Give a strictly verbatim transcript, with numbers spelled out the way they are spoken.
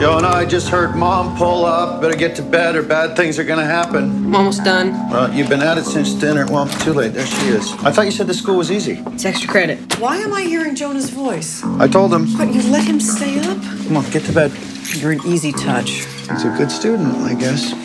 Jonah, I just heard Mom pull up. Better get to bed or bad things are gonna happen. I'm almost done. Well, you've been at it since dinner. Well, too late. There she is. I thought you said the school was easy. It's extra credit. Why am I hearing Jonah's voice? I told him. But you let him stay up? Come on, get to bed. You're an easy touch. He's a good student, I guess.